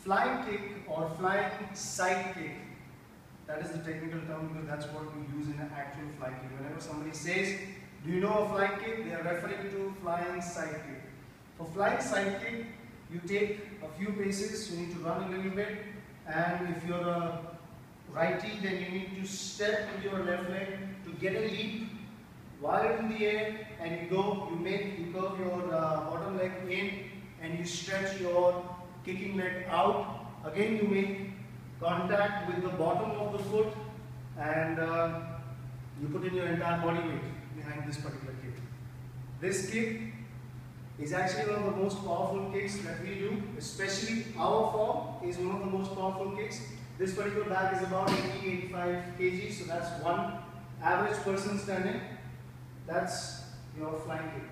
flying kick or flying side kick. That is the technical term because that's what we use in an actual flying kick. Whenever somebody says, do you know a flying kick? They are referring to flying side kick. For flying side kick, you take a few paces, you need to run a little bit, and if you're a righty, then you need to step with your left leg to get a leap while in the air, and you curve your bottom leg in, and you stretch your kicking leg out. Again, you make contact with the bottom of the foot, and you put in your entire body weight behind this particular kick. This kick is actually one of the most powerful kicks that we do, especially our form is one of the most powerful kicks. This particular bag is about 80-85 kg, so that's one average person standing. That's your flying kick.